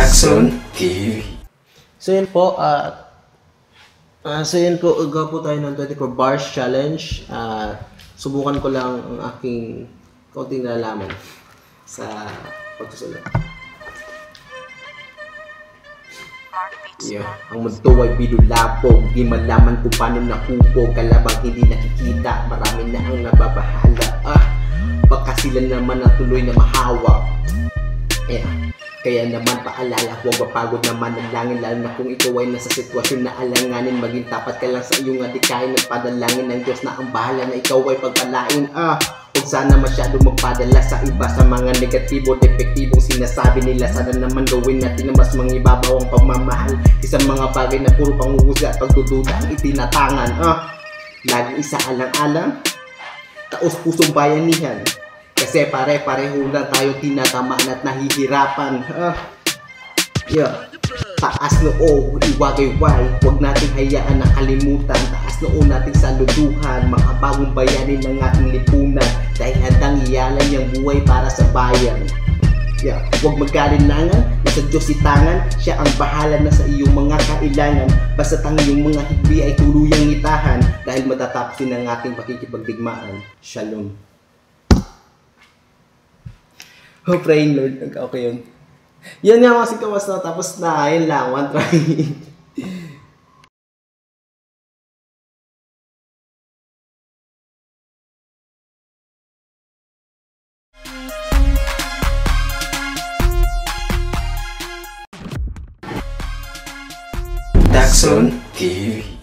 Dakson TV. So yun po, uga po tayo ng 24 bars challenge. Subukan ko lang ang aking kaunting nalalaman sa pagsusulat. Yeah. Ang mundo ay binulabog, di malaman kung paano nakupo. Kalabang hindi nakikita, marami na ang nababahala. Baka sila naman ang tuloy na mahawak. Kaya naman paalala, huwag mapagod naman ang langin. Lalo na kung ikaw ay nasa sitwasyon na alanganin. Maging tapat ka lang sa iyong adikain. Nagpadalangin ng Diyos na ang bahala na ikaw ay pagpalain. Huwag sana masyado magpadala sa iba sa mga negatibo, depektibong sinasabi nila. Sana naman gawin natin na mas mangibabaw ang pagmamahal sa mga bagay na puro panguhusga at pagdududa ang itinatangan. Laging isa alang-alang, taos pusong bayanihan. Kasi pare-pareho lang tayo tinatamaan at nahihirapan. Taas noo, iwagayway. Huwag nating hayaan na kalimutan. Taas noo nating saluduhan. Mga bagong bayanin ng ating lipunan. Dahil handang iyalan yung buhay para sa bayan. Huwag magkalinlangan, nasa Diyos itangan. Siya ang bahala na sa iyong mga kailangan. Basta't ang iyong mga higbi ay tuluyang itahan. Dahil matatapos din ang ating pakikipagdigmaan. Shalom. Praying Lord, okay yun. Yan nga mga singkawas na, tapos na, yun lang, one try. Dakson TV.